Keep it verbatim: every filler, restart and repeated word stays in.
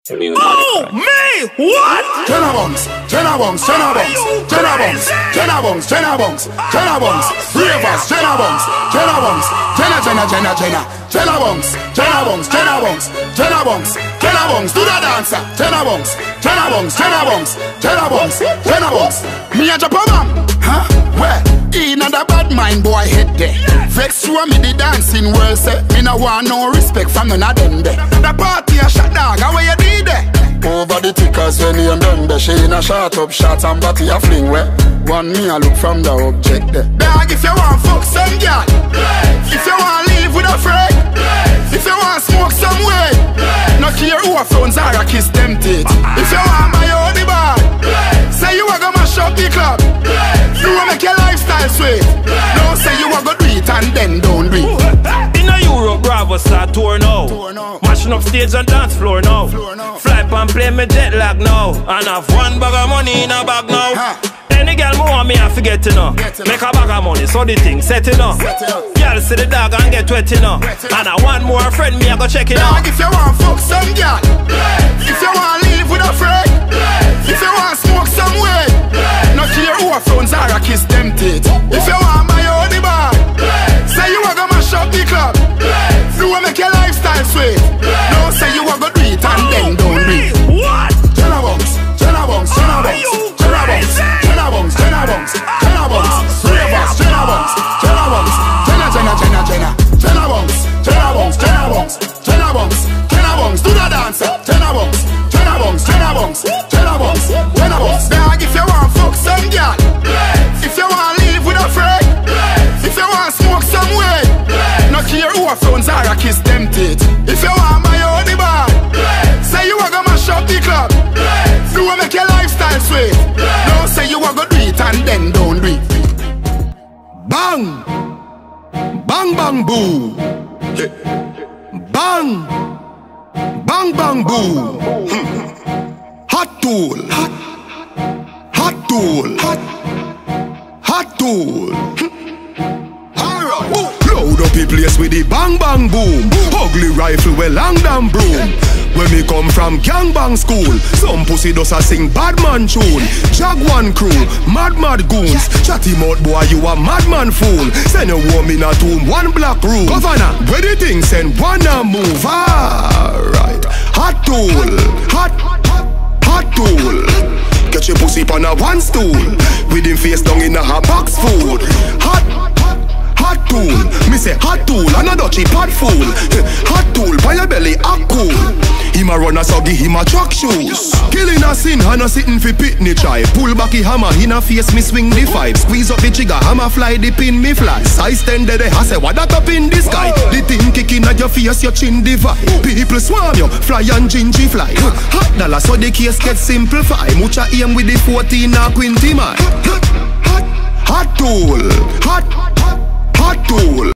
Oh, me! What? Jenna Bunks, Jenna Bunks, Jenna Bunks, Jenna Bunks, Jenna Bunks, Jenna Bunks, Jenna Bunks, Ravers, Jenna Bunks, Jenna Bunks, Jenna, Jenna, Jenna, Jenna, Jenna Bunks, Jenna Bunks, Jenna Bunks, Jenna Bunks, Jenna Bunks, do the dancer, Jenna Bunks, Jenna Bunks, Jenna Bunks, Jenna Bunks, Jenna Bunks. Me a drop a bomb, huh? Where? In a the bad mind boy head there. Vex show me the dancing world say me no want no respect from none of them there. The party a shot dog, how you did there? Over the tickers when you done there. She in a shot up shot and body a fling where. One me a look from the object there. Dog, if you want fuck some girl, if you want live with a friend, if you want smoke some way, no care who a phones are a kiss them teeth. If you want my own the bar, say you a go mash up the club, you a make your lifestyle sweet. Don't say you a go do it and then don't do it. In a Europe, Bravo start tour now. Mashing up stage and dance floor now. Fly and play me jet lag now. And have one bag of money in a bag now. Any girl more want me I forget to know. Make a bag of money so the thing set it up. Girl see the dog and get wet enough. And I want more friend me I go check it out. If you want fuck some girl, if you want live with a friend, if you want smoke some way, no care who a phones are a kiss them teeth. If you want my own the bar, say you a go mash up the club, you a make your lifestyle sweet. No say you a go do it and then don't do it. What? Jenna Bunks, Jenna Bunks, Jenna Bunks, Jenna Bunks, Jenna Bunks, Jenna Bunks, Jenna Bunks, Ravers, Jenna Bunks, Jenna Bunks, Jenna, Jenna, Jenna, Jenna, Jenna Bunks, Jenna Bunks, Jenna Bunks, Jenna Bunks, Jenna Bunks, do the dancer, Jenna Bunks, Jenna Bunks, Jenna Bunks, Jenna Bunks, Jenna Bunks. Dog, if you want fuck some girl, if you want live with a friend, if you want smoke some way, no care who a phones are a kiss them teeth. If you want my own the bar, say you a go mash up the club, you a make your lifestyle sweet. No say you a go do it and then don't do it. Bang, bang bang boo, bang, bang bang boo. Hot tool, hot, hot tool, hot, hot tool. Alright, load up the place with the bang bang boom. Ugly rifle with long damn broom. When me come from gangbang school, some pussy does a sing bad man tune. Jaguan crew, mad mad goons. Chatty mouth boy, you a madman fool. Send a woman in a tomb, one black room. Governor, where the thing send one a move. Alright, hot tool, hot, hot tool. Get your pussy on a one stool, with him face down in a hot box food. Hot, hot tool, me say hot tool, and a dutchy pot fool. Hot tool, by your belly, a cool. Him a run a so give him a truck shoes. Killing a sin, and a sitting fi pitney try. Pull back the hammer, in a face me swing the five. Squeeze up the trigger, hammer fly, the pin me fly. Size ten dead, I say what that up in the sky. The thing kicking at your face, your chin divide. People swarm you, fly and gingy fly. Hot dollar, so the case get simplify. Mucha aim with the fourteen or twenty man. Hot tool, hot, hot tool.